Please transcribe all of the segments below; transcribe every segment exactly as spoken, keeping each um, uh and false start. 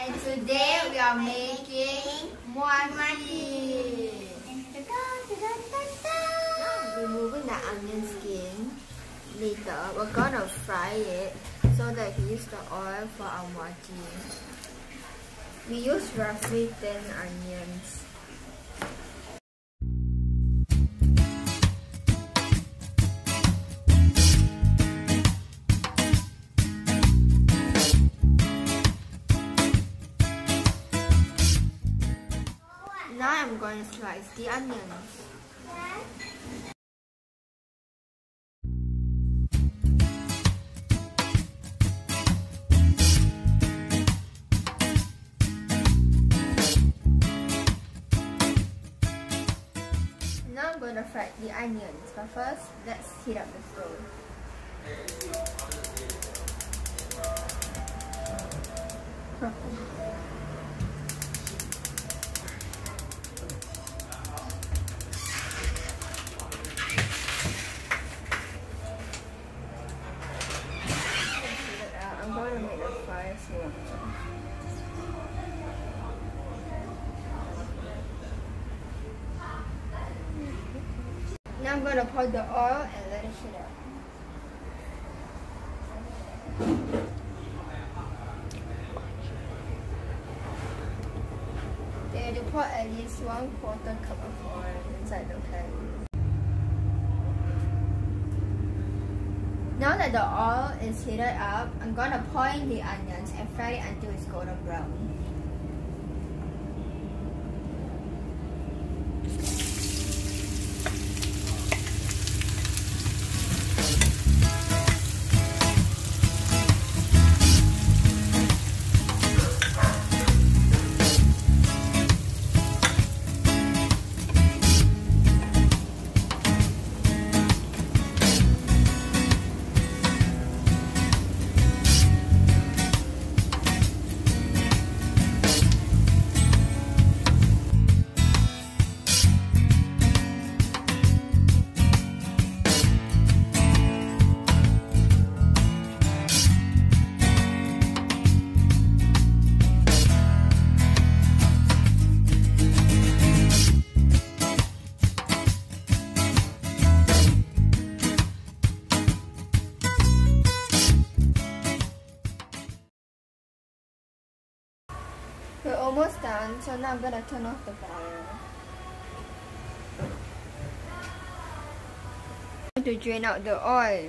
And today we are making Muah Chee. Removing the onion skin. Later, we're gonna fry it so that we use the oil for our Muah Chee. We use roughly ten onions. Now I'm going to slice the onions. Now I'm going to fry the onions, but first let's heat up the stove. I'm going to make the fire smaller. Now I'm going to pour the oil and let it heat up. Then you pour at least one quarter cup of oil inside the pan. Now that the oil is heated up, I'm going to pour in the onions and fry it until it's golden brown. We're almost done, so now I'm going to turn off the fire. I'm going to drain out the oil.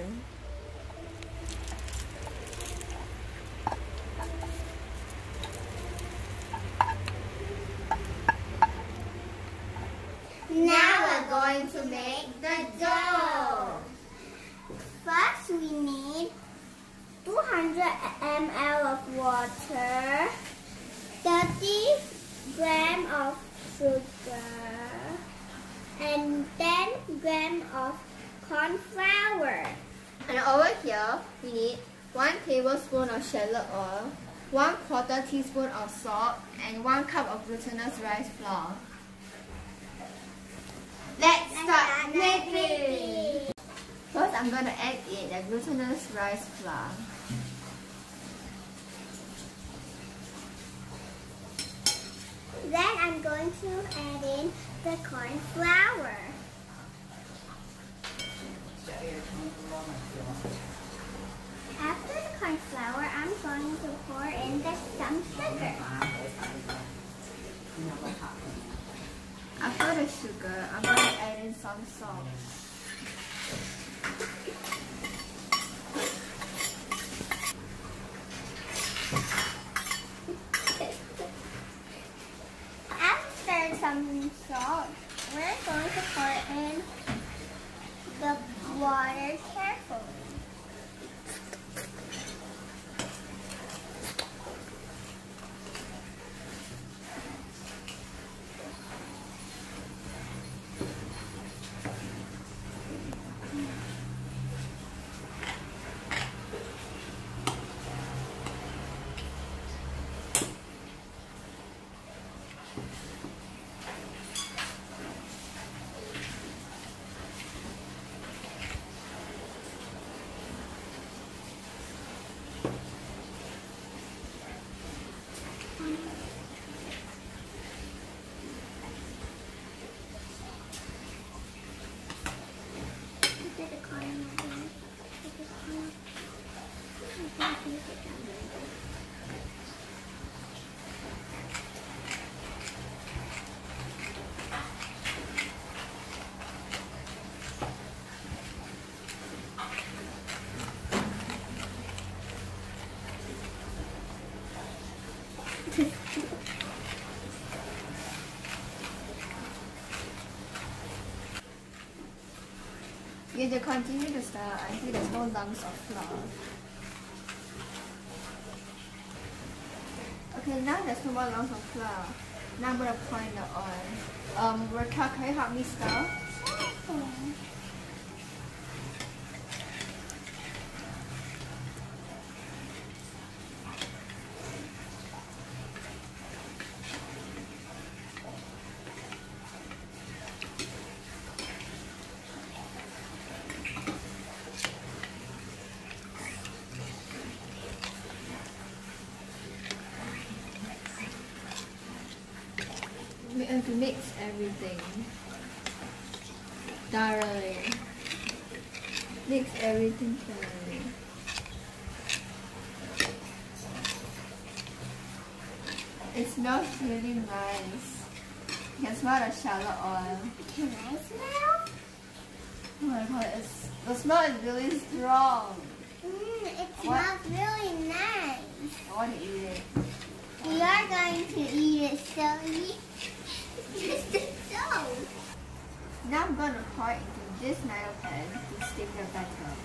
Now we're going to make the dough. First, we need two hundred milliliters of water, thirty grams of sugar, and ten grams of corn flour. And over here, we need one tablespoon of shallot oil, one quarter teaspoon of salt, and one cup of glutinous rice flour. Let's start making! First, I'm going to add in the glutinous rice flour. Then I'm going to add in the corn flour. After the corn flour, I'm going to pour in the some sugar. After the sugar, I'm going to add in some salt. After some salt, we're going to pour in the water carefully. You have to continue to stir until there's no lumps of flour. Okay, now there's no more lumps of flour. Now I'm gonna pour in the oil. Um, Raquel, can you help me stir? Okay. We have to mix everything thoroughly. Mix everything thoroughly. It smells really nice. You can smell the shallot oil. Can I smell? Oh my god, it's, the smell is really strong. Mm, it smells What? really nice. I want to eat it. We are going to eat it, so you just so. Now I'm going to pour it into this Nile pan to steam the batter.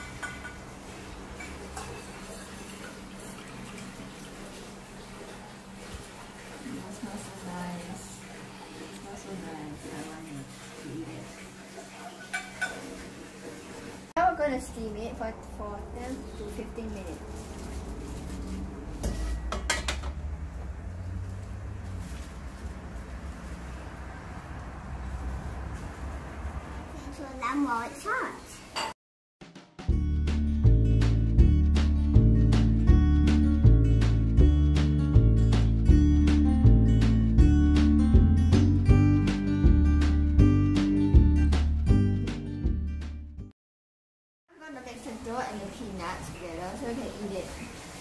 It smells so nice. It smells so nice. I want it to eat it. Now we're going to steam it for, for ten to fifteen minutes. So then while it's hot. I'm going to mix the dough and the peanuts together so we can eat it.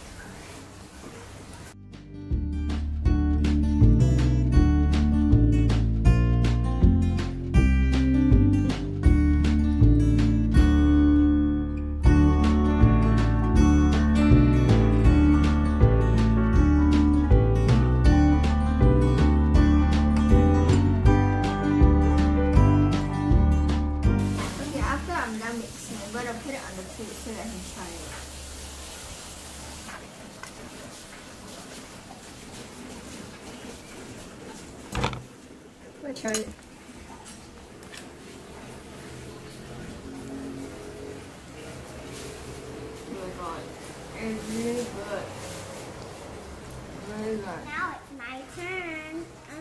I'm going to put it on the plate so that I can try it. Let's try it. Oh my god, it's really good. Really good. Now it's my turn. Uh.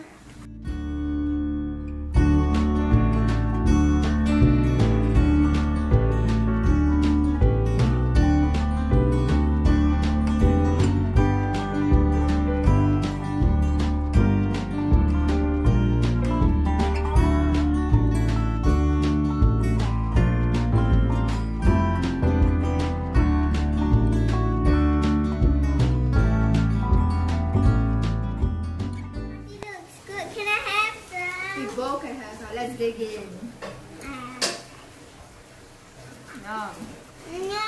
Both can have some. Let's dig in. Uh, Yum. no.